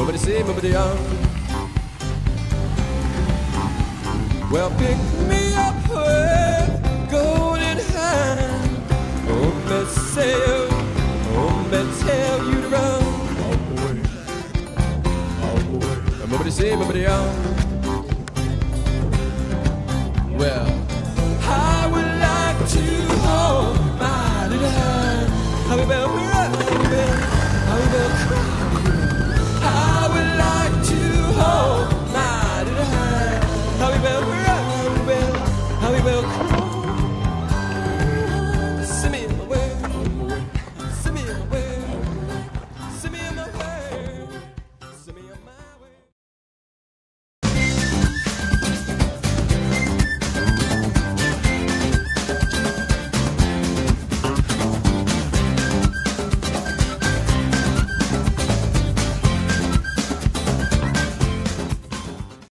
Nobody say, nobody young. Well, pick me up with golden hand. Oh, me say, oh, me tell you to run. Oh, boy. Nobody say, nobody young. Well, I would like to hold my little hand. How about